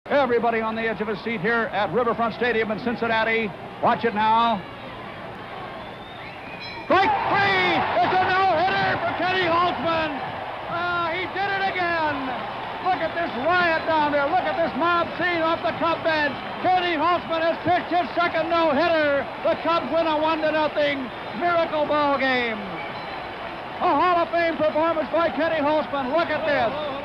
Everybody on the edge of his seat here at Riverfront Stadium in Cincinnati. Watch it now. Strike three! It's a no-hitter for Kenny Holtzman. He did it again. Look at this riot down there. Look at this mob scene off the Cub bench. Kenny Holtzman has pitched his second no-hitter. The Cubs win a 1-0 miracle ball game. A Hall of Fame performance by Kenny Holtzman. Look at this.